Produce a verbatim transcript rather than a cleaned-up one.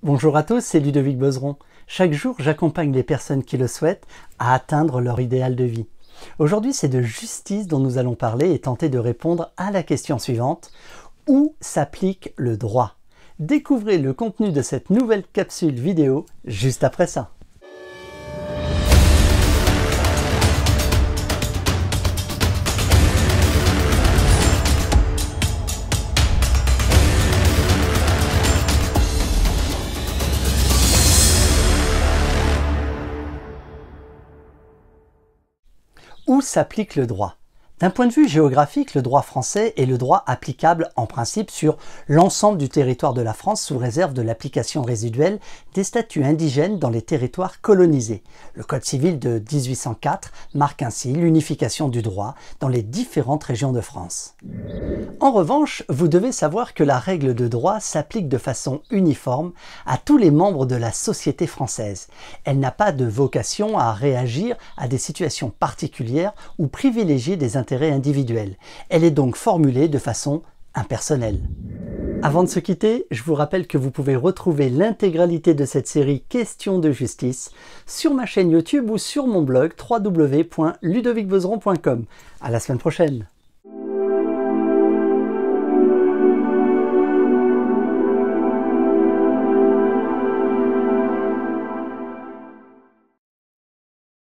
Bonjour à tous, c'est Ludovic Bezeron. Chaque jour, j'accompagne les personnes qui le souhaitent à atteindre leur idéal de vie. Aujourd'hui, c'est de justice dont nous allons parler et tenter de répondre à la question suivante. Où s'applique le droit? Découvrez le contenu de cette nouvelle capsule vidéo juste après ça. Où s'applique le droit? D'un point de vue géographique, le droit français est le droit applicable en principe sur l'ensemble du territoire de la France sous réserve de l'application résiduelle des statuts indigènes dans les territoires colonisés. Le Code civil de mille huit cent quatre marque ainsi l'unification du droit dans les différentes régions de France. En revanche, vous devez savoir que la règle de droit s'applique de façon uniforme à tous les membres de la société française. Elle n'a pas de vocation à réagir à des situations particulières ou privilégier des intérêts individuels. Elle est donc formulée de façon impersonnelle. Avant de se quitter, je vous rappelle que vous pouvez retrouver l'intégralité de cette série Questions de justice sur ma chaîne YouTube ou sur mon blog w w w point ludovic bezeron point com. À la semaine prochaine.